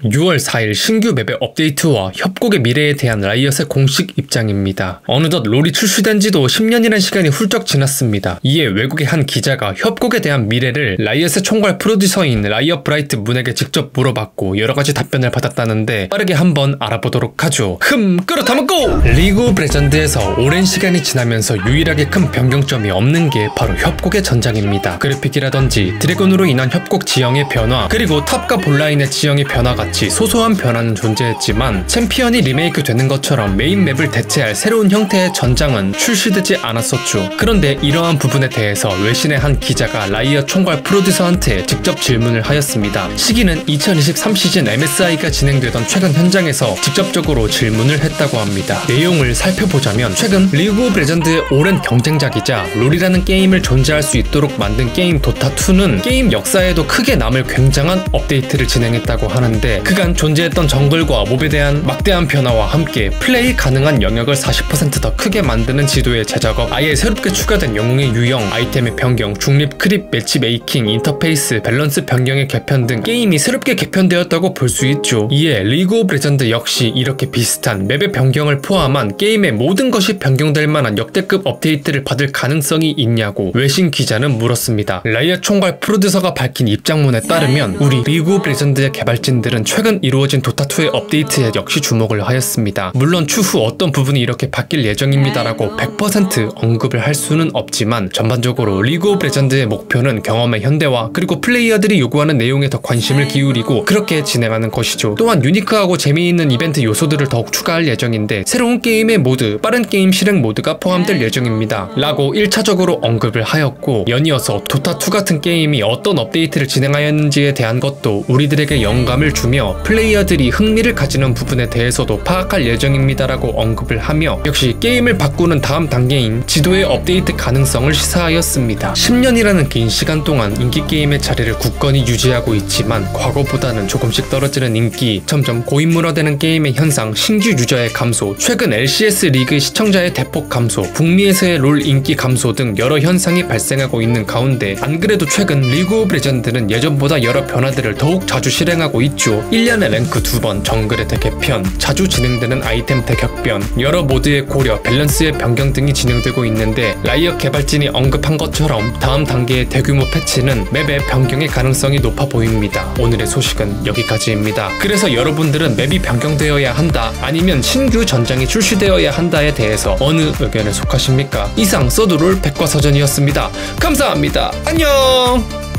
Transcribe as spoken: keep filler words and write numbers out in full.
유월 사일 신규 맵의 업데이트와 협곡의 미래에 대한 라이엇의 공식 입장입니다. 어느덧 롤이 출시된 지도 십 년이란 시간이 훌쩍 지났습니다. 이에 외국의 한 기자가 협곡에 대한 미래를 라이엇의 총괄 프로듀서인 라이엇 브라이트 문에게 직접 물어봤고 여러가지 답변을 받았다는데 빠르게 한번 알아보도록 하죠. 흠 끌어담았고! 리그 오브 레전드에서 오랜 시간이 지나면서 유일하게 큰 변경점이 없는 게 바로 협곡의 전장입니다. 그래픽이라든지 드래곤으로 인한 협곡 지형의 변화, 그리고 탑과 본라인의 지형의 변화같이 소소한 변화는 존재했지만 챔피언이 리메이크 되는 것처럼 메인 맵을 대체할 새로운 형태의 전장은 출시되지 않았었죠. 그런데 이러한 부분에 대해서 외신의 한 기자가 라이엇 총괄 프로듀서한테 직접 질문을 하였습니다. 시기는 이천이십삼 시즌 엠에스아이가 진행되던 최근 현장에서 직접적으로 질문을 했다고 합니다. 내용을 살펴보자면 최근 리그 오브 레전드의 오랜 경쟁작이자 롤이라는 게임을 존재할 수 있도록 만든 게임 도타투는 게임 역사에도 크게 남을 굉장한 업데이트를 진행했다고 하는데 그간 존재했던 정글과 몹에 대한 막대한 변화와 함께 플레이 가능한 영역을 사십 퍼센트 더 크게 만드는 지도의 재작업, 아예 새롭게 추가된 영웅의 유형, 아이템의 변경, 중립 크립, 매치 메이킹, 인터페이스, 밸런스 변경의 개편 등 게임이 새롭게 개편되었다고 볼 수 있죠. 이에 리그 오브 레전드 역시 이렇게 비슷한 맵의 변경을 포함한 게임의 모든 것이 변경될 만한 역대급 업데이트를 받을 가능성이 있냐고 외신 기자는 물었습니다. 라이엇 총괄 프로듀서가 밝힌 입장문에 따르면 우리 리그 오브 레전드의 개발진들은 최근 이루어진 도타투의 업데이트에 역시 주목을 하였습니다. 물론 추후 어떤 부분이 이렇게 바뀔 예정입니다라고 백 퍼센트 언급을 할 수는 없지만 전반적으로 리그 오브 레전드의 목표는 경험의 현대화, 그리고 플레이어들이 요구하는 내용에 더 관심을 기울이고 그렇게 진행하는 것이죠. 또한 유니크하고 재미있는 이벤트 요소들을 더욱 추가할 예정인데 새로운 게임의 모드, 빠른 게임 실행 모드가 포함될 예정입니다 라고 일 차적으로 언급을 하였고, 연이어서 도타투 같은 게임이 어떤 업데이트를 진행하였는지에 대한 것도 우리들에게 영감을 주며 플레이어들이 흥미를 가지는 부분에 대해서도 파악할 예정입니다라고 언급을 하며 역시 게임을 바꾸는 다음 단계인 지도의 업데이트 가능성을 시사하였습니다. 십 년이라는 긴 시간 동안 인기 게임의 자리를 굳건히 유지하고 있지만 과거보다는 조금씩 떨어지는 인기, 점점 고인물화되는 게임의 현상, 신규 유저의 감소, 최근 엘씨에스 리그 시청자의 대폭 감소, 북미에서의 롤 인기 감소 등 여러 현상이 발생하고 있는 가운데 안 그래도 최근 리그 오브 레전드는 예전보다 여러 변화들을 더욱 자주 실행하고 있죠. 일 년에 랭크 두 번, 정글의 대개편, 자주 진행되는 아이템 대격변, 여러 모드의 고려, 밸런스의 변경 등이 진행되고 있는데 라이엇 개발진이 언급한 것처럼 다음 단계의 대규모 패치는 맵의 변경의 가능성이 높아 보입니다. 오늘의 소식은 여기까지입니다. 그래서 여러분들은 맵이 변경되어야 한다, 아니면 신규 전장이 출시되어야 한다에 대해서 어느 의견에 속하십니까? 이상 서두롤 백과사전이었습니다. 감사합니다. 안녕!